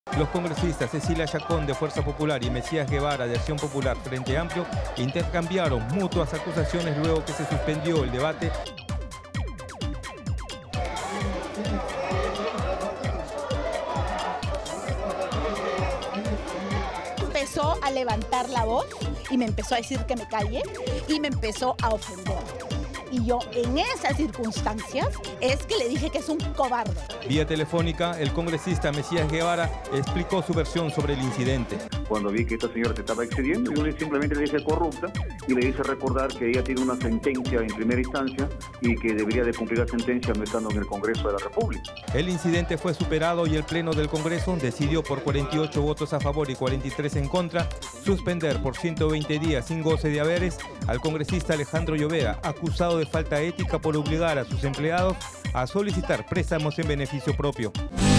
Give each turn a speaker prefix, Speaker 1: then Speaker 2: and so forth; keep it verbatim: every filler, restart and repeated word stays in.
Speaker 1: Los congresistas Cecilia Chacón de Fuerza Popular y Mesías Guevara de Acción Popular Frente Amplio intercambiaron mutuas acusaciones luego que se suspendió el debate.
Speaker 2: Empezó a levantar la voz y me empezó a decir que me calle y me empezó a ofender. Y yo en esas circunstancias es que le dije que es un cobarde.
Speaker 1: Vía telefónica, el congresista Mesías Guevara explicó su versión sobre el incidente.
Speaker 3: Cuando vi que esta señora se estaba excediendo, yo simplemente le dije corrupta y le hice recordar que ella tiene una sentencia en primera instancia y que debería de cumplir la sentencia no estando en el Congreso de la República.
Speaker 1: El incidente fue superado y el Pleno del Congreso decidió por cuarenta y ocho votos a favor y cuarenta y tres en contra suspender por ciento veinte días sin goce de haberes al congresista Alejandro Llovera, acusado de falta ética por obligar a sus empleados a solicitar préstamos en beneficio propio.